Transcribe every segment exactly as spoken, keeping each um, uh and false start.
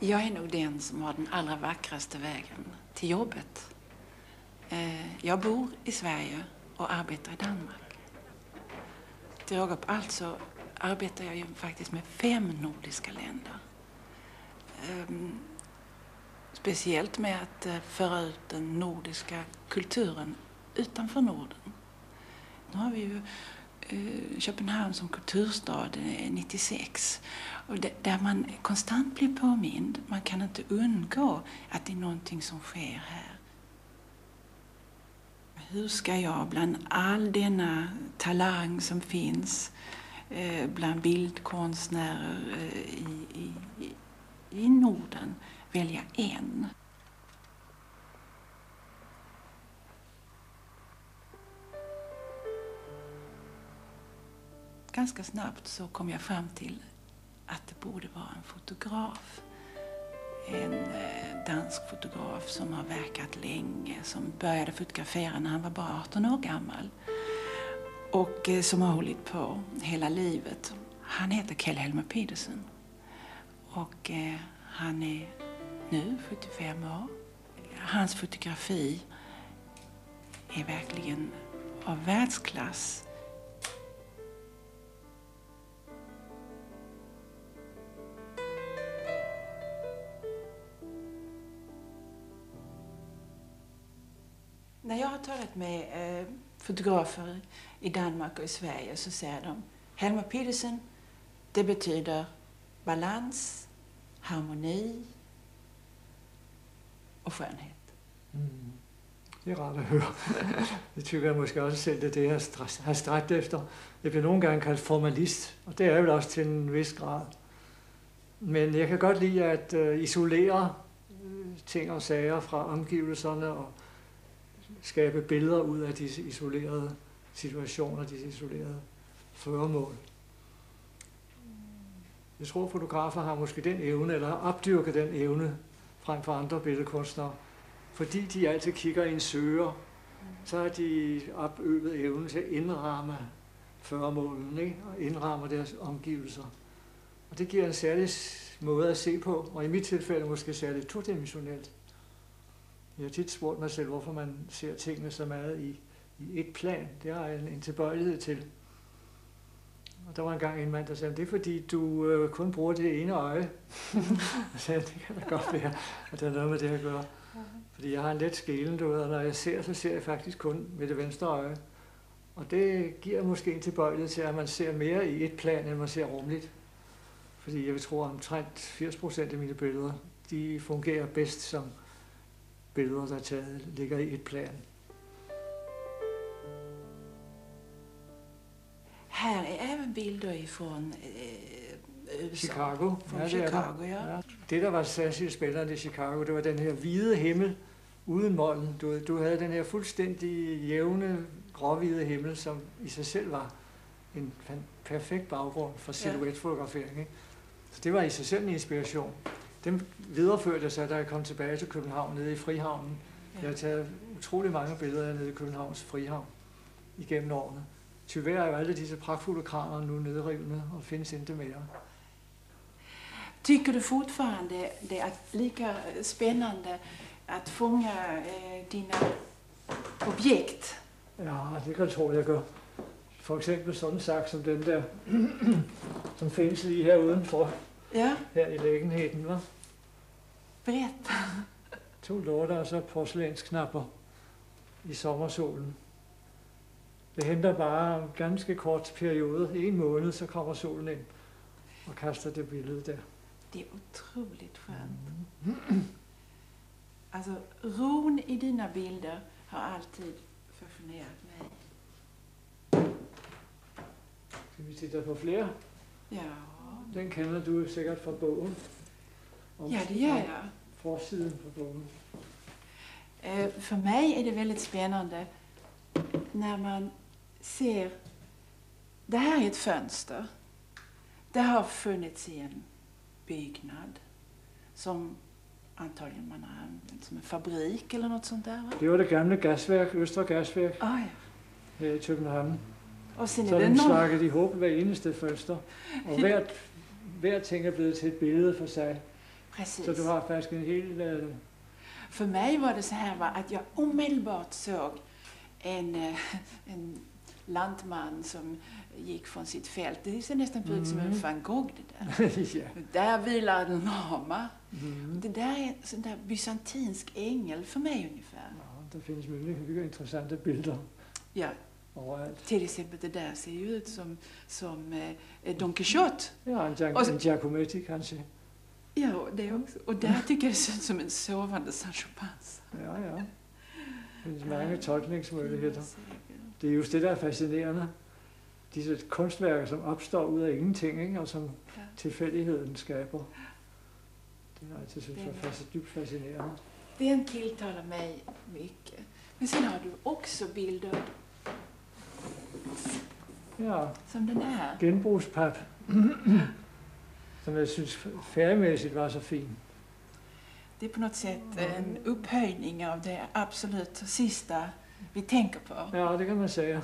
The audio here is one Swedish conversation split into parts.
Jag är nog den som har den allra vackraste vägen till jobbet. Jag bor i Sverige och arbetar i Danmark. Till råga på allt så arbetar jag ju faktiskt med fem nordiska länder. Speciellt med att föra ut den nordiska kulturen utanför Norden. Nu har vi ju Köpenhamn som kulturstad nittiosex. Och där man konstant blir påmind. Man kan inte undgå att det är någonting som sker här. Hur ska jag bland all denna talang som finns eh, bland bildkonstnärer eh, i, i, i Norden välja en? Ganska snabbt så kom jag fram till att det borde vara en fotograf. En dansk fotograf som har verkat länge, som började fotografera när han var bara arton år gammal. Och som har hållit på hela livet. Han heter keld helmer-petersen. Och han är nu sjuttiofem år. Hans fotografi är verkligen av världsklass. När jag har talat med eh, fotografer i Danmark och i Sverige så säger de helmer-petersen, det betyder balans, harmoni och skönhet. Mm. Det är rart att höra. Det tycker jag måske også selv, det er det, jeg har stræbt efter. Jeg bliver nogle gange kaldt formalist, og det er jo også til en vis grad. Men jeg kan godt lide at uh, isolere uh, ting og sager fra omgivelserne og skabe billeder ud af disse isolerede situationer, disse isolerede føremål. Jeg tror, fotografer har måske den evne, eller har opdyrket den evne frem for andre billedkunstnere. Fordi de altid kigger i en søger, så har de opøvet evnen til at indramme føremålen, ikke? Og indramme deres omgivelser. Og det giver en særlig måde at se på, og i mit tilfælde måske særligt todimensionelt. Jeg har tit spurgt mig selv, hvorfor man ser tingene så meget i, i et plan. Det har jeg en, en tilbøjelighed til. Og der var engang en mand, der sagde, det er fordi, du øh, kun bruger det ene øje. Jeg sagde, det kan da godt være, at der er noget med det at gøre. Fordi jeg har en let skælen, du ved, og når jeg ser, så ser jeg faktisk kun med det venstre øje. Og det giver måske en tilbøjelighed til, at man ser mere i et plan, end man ser rumligt. Fordi jeg vil tro, at omtrent firs procent af mine billeder, de fungerer bedst som billeder, der taget, ligger i et plan. Här är även bilder ifrån eh, U S A. Chicago. Från ja, Chicago, det ja. ja. Det, der var særligt spændende i Chicago, det var den her hvide himmel uden moln. Du, du havde den her fuldstændig jævne, gråhvide himmel, som i sig selv var en perfekt baggrund for silhouetfotografering. Ikke? Så det var i sig selv en inspiration. Dem videreførte jeg så, da jeg kom tilbage til København, nede i Frihavnen. Ja. Jeg har taget utrolig mange billeder nede i Københavns Frihavn igennem årene. Tyvärr är ju alla dessa praktfulla kranar nu nedrivna och finns inte mer. Tycker du fortfarande det är lika spännande att fånga eh, dina objekt? Ja, det kan jag tro, jag gör. For eksempel sådan en sak som den der, som finns lige her udenfor, ja. Her i lägenheten, va? Berätta. To lådor og så porcelænsknapper i sommersolen. Det henter bare en ganske kort periode, en måned, så kommer solen ind og kaster det billede der. Det är otroligt skönt. Mm. Alltså, ron i dina bilder har alltid fascinerat mig. Skal vi titta på flere? Ja. Den kender du sikkert fra bogen. Om ja, det gör jag. Forsiden på bogen. Eh, för mig är det väldigt spännande när man ser, det här är ett fönster. Det har funnits i en byggnad som antagligen man har använt som en fabrik eller något sånt där, va? Det var det gamle gasværk, Østre Gasværk, oh, ja. Her i København. Og sen så er den någon... slakket ihop hver eneste fønster. Og hvert, hver ting er blevet til et billede for sig. Precis. Så du har faktiskt en hel... Uh... För mig var det så här va, att jag omedelbart såg en, en lantman som gick från sitt fält. Det ser nästan ut mm. som en van Gogh det där. Ja. Där vilar en lama. Mm. Det där är en sån där bysantinsk ängel för mig ungefär. Ja, det finns mycket, mycket intressanta bilder. Ja. Overalt. Till exempel det där ser ju ut som, som eh, Don Quixote. Ja, en, Gian- en Giacometti kanske. Ja, det också. Och där tycker jag det ser ut som en sovande Sancho Panza. Ja, ja. Det finns många tolkningsmöjligheter. Det är just det där är fascinerande. Disse kunstværker, som opstår ud af ingenting, ikke? Og som ja. tilfældigheden skaber. Det har jeg altid synes var fast, dybt fascinerende. Den tilltalar mig mycket. Men sen har du också bilder. Ja. Som den här. Genbrugspap. Som jag syns färgmässigt var så fin. Det är på något sätt en upphöjning av det absolut sista vi tänker på. Ja, det kan man säga.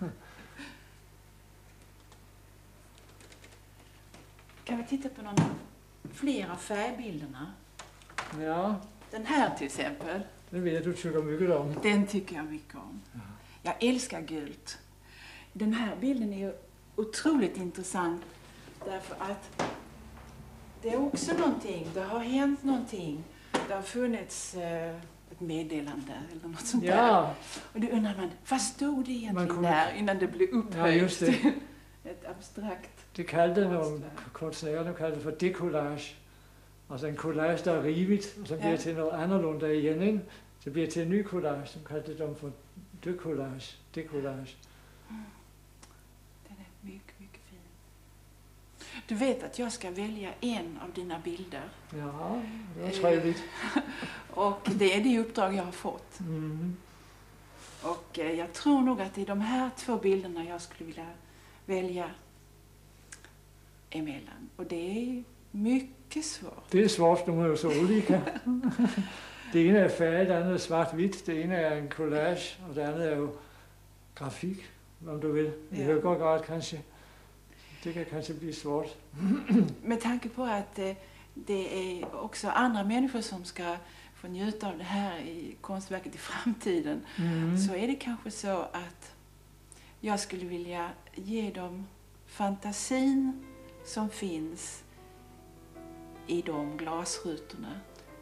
Kan vi titta på någon fler av färgbilderna? Ja. Den här till exempel. Den vet du tycker mycket om. Den tycker jag mycket om. Ja. Jag älskar gult. Den här bilden är ju otroligt intressant därför att det är också någonting, det har hänt någonting. Det har funnits eh, ett meddelande eller något sånt ja. där. Och då undrar man, vad stod det egentligen kommer... där innan det blev upphöjt? Ja, just det. Ett abstrakt. Det kallade de konstnärerna kallade för decollage. Alltså en collage där är rivigt och så blir ja. till något annorlunda igen. Det blir till en ny collage som kallade de för decollage. decollage. Mm. Den är mycket, mycket fin. Du vet att jag ska välja en av dina bilder. Ja, det var trevligt. Och det är det uppdrag jag har fått. Mm. Och eh, jag tror nog att det är de här två bilderna jag skulle vilja välja emellan. Och det är mycket svårt. Det är svårt, de är ju så olika. Det ena är färg, det andra är svartvitt, det ena är en collage och det andra är ju grafik, om du vill. I ja. högre grad kanske. Det kan kanske bli svårt. Med tanke på att eh, det är också andra människor som ska få njuta av det här i konstverket i framtiden, mm. så är det kanske så att jag skulle vilja ge dem fantasin som finns i de glasrutorna.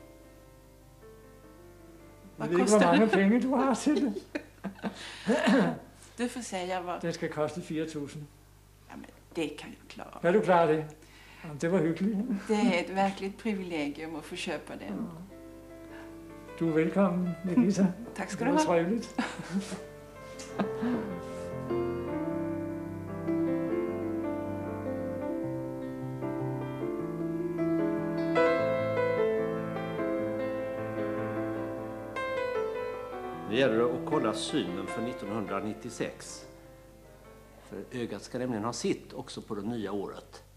Vad det kostar det? Hur många pengar du har till det? Du får säga vad... Det ska kosta fyra tusen. Ja, men det kan jag klara. Kan du klara det? Ja, det var hyggligt. Det är ett verkligt privilegium att få köpa den. Ja. Du är välkommen, Nikita. Tack ska du ha. Det var trevligt. Det gäller att kolla synen för nittonhundranittiosex. För ögat ska nämligen ha sitt också på det nya året.